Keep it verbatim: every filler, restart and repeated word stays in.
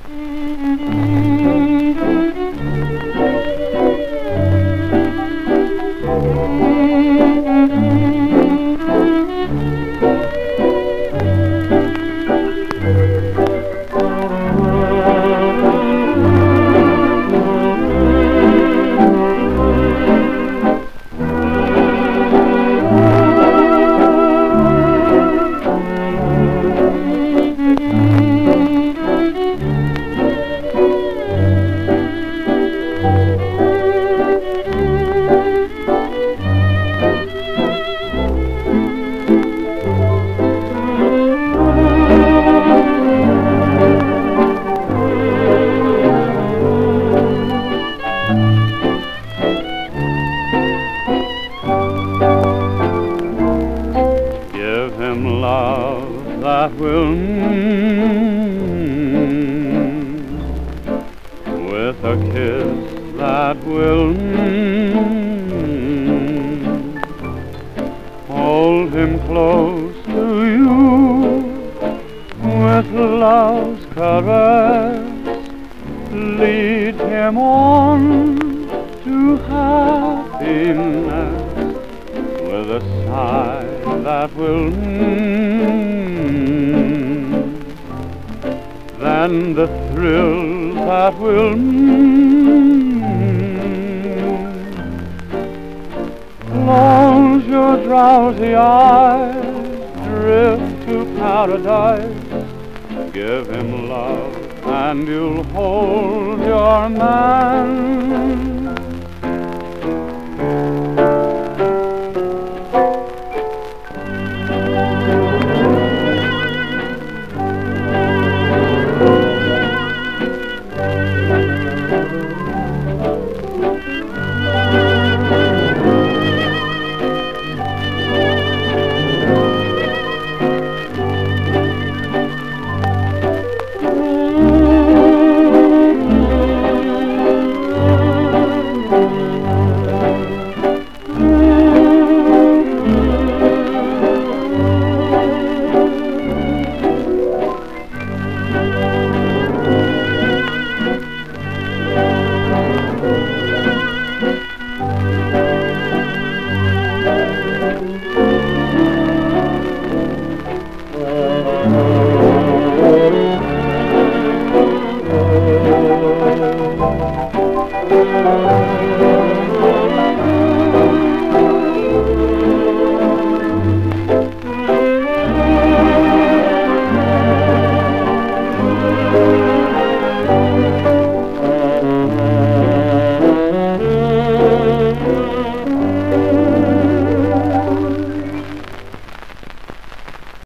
That will mm, with a kiss that will mm, hold him close to you with love's caress, lead him on to happiness with a sigh that will mm, and the thrill that will mm, close your drowsy eyes, drift to paradise, give him love and you'll hold your man.